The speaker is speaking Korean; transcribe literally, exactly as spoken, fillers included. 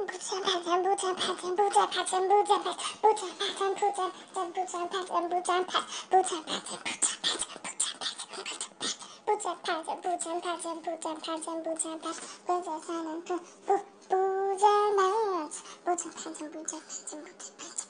부천 파전 부천 파전 부천 파전 부천 파전 부천 파전 부천 파전 부천 파전 부천 파전 부천 파전 부천 파전 부천 파전 부천 파전 부천 파전 부천 사는 부 부부전 맛 부천 파전 부천 파전 부천 파전